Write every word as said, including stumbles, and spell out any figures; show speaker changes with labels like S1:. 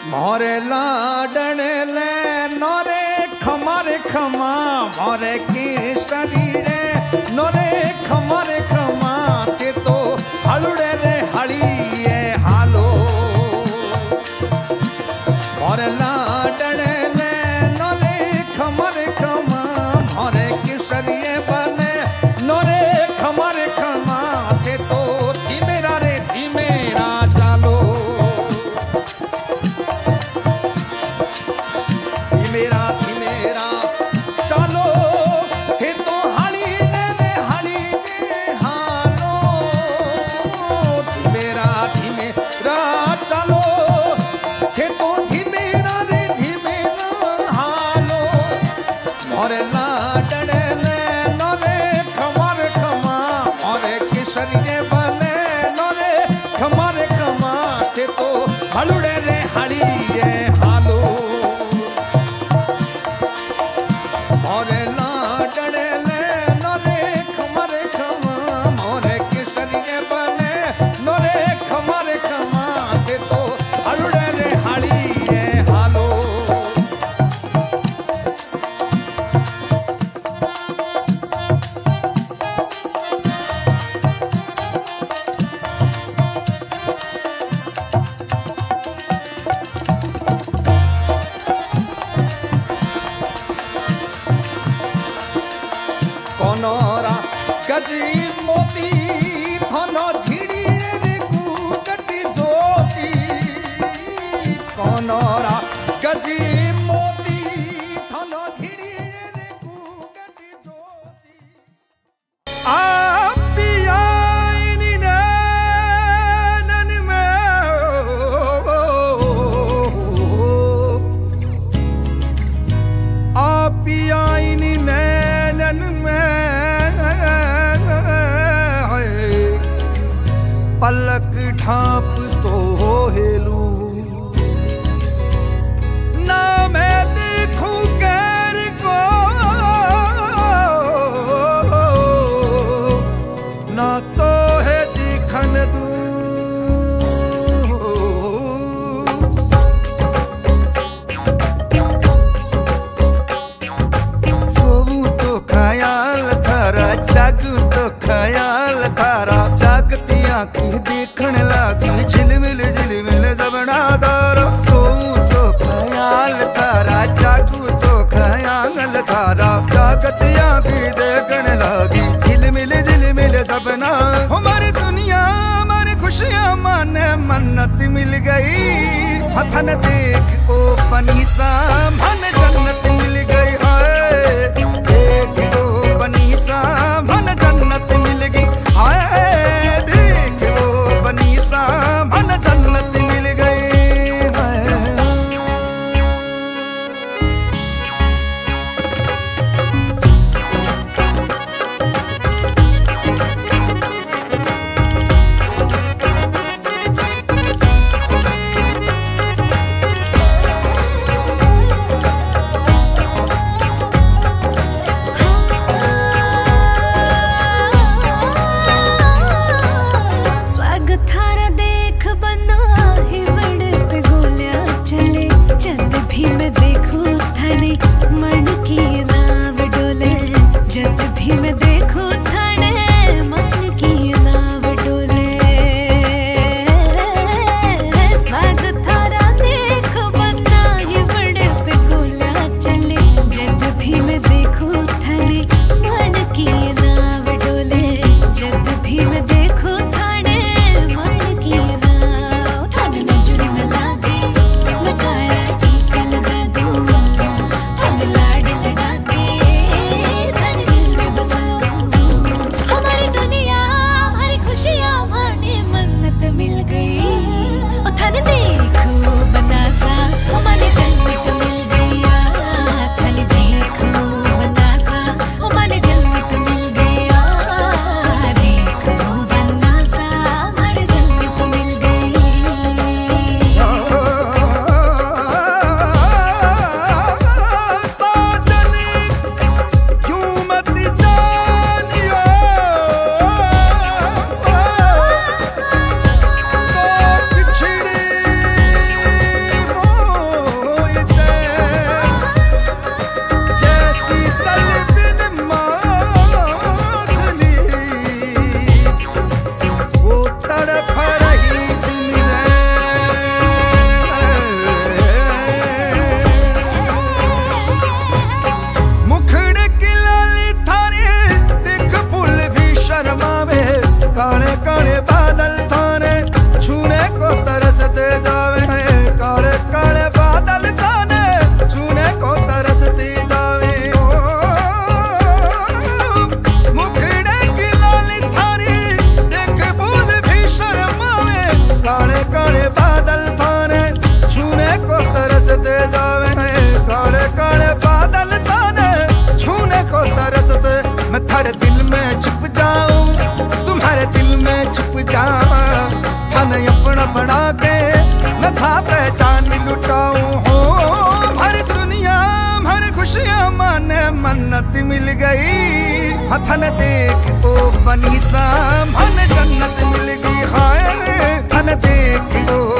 S1: मोरे लाडने ले नोरे खमारे खमा मोरे की शरीरे नोरे खमारे खमा ते तो हलुड़े रे हड़िए हालो मोरे लाडने ले नोरे खमारे खमा मोरे की शरीरे बने नोरे खमारे खमा ते तो धीमेरा रे धीमेरा चालो धीमेरा धीमेरा चालो थे तो हाली ने ने हाली ने हालो धीमेरा धीमेरा चालो थे तो धीमेरा रे धीमेरा हालो मोरे लाडने ले नोरे खमारे खमा मोरे किशरिये बने नोरे खमारे खमा थे तो हलुड़े रे हालिये हालो मोरे लाडने ले नोरे खमारे खमा मोरे किशरिये बने नोरे खमारे खमा थे तो हलुड़े रे हालिये हालो कोनोरा गजी मोती थनो झिड़ी रे कुकटी जोती कोनोरा गजी मोती थनो झिड़ी रे कुकटी जोती आप पिया इनी नैनन में आप पिया इनी नैनन में पलक ढाप तो हेलू ना मैं देखूं गैर को ना तो है दिखन दूं सोऊं तो ख्याल थारा जागूं तो ख्याल थारा जागतियां की देखण लागी झिलमिल झिलमिल जबना दारा सोऊं तो ख्याल थारा जागूं तो ख्याल थारा जागतियां की देखण लागी झिलमिल झिलमिल जबना हमारी दुनिया हमारी खुशियां माने मन्नत मिल गई हथन देख ओ पनीसा मन जन्नत मिल गई हाय देख ओ पनीसा मन जन्नत मिल गई हाय देख ओ पनीसा मन जन्नत मिल गई हाय बरसते जावे काले काले बादल ताने छूने को तरसते। मैं थारे दिल में छुप जाऊं तुम्हारे दिल में छुप जाऊं, थाने अपना बना के मैं था पहचान लुटाऊं। हो भर दुनिया भर खुशियां माने मन्नत मिल गई, हथन देख ओ बनी सा मन जन्नत मिल गई। हाय थन देख ओ